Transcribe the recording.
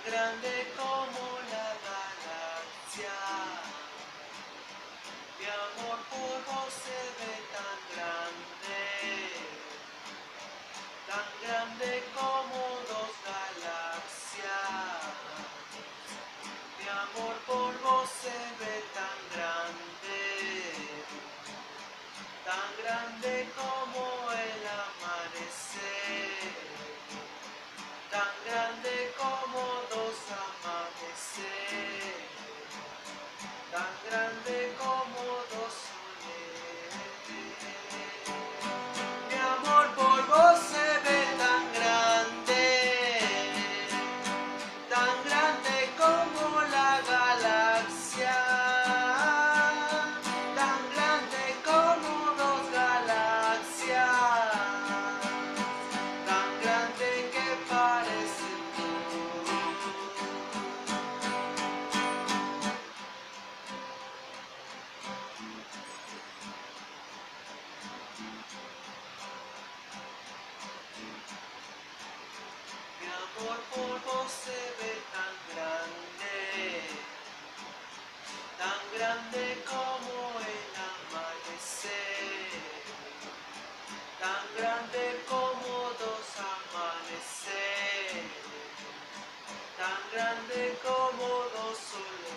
grande como la galaxia. Mi amor por vos se ve tan grande como dos galaxias. Mi amor por vos se ve tan grande como el amanecer, tan grande como dos amanecer, tan grande como dos soles. Mi amor por vos se ve tan grande como la galaxia, tan grande como dos galaxias, tan grande que parece todo. Mi amor por vos se ve tan grande como el amanecer, tan grande como dos amanecer, tan grande como dos soles.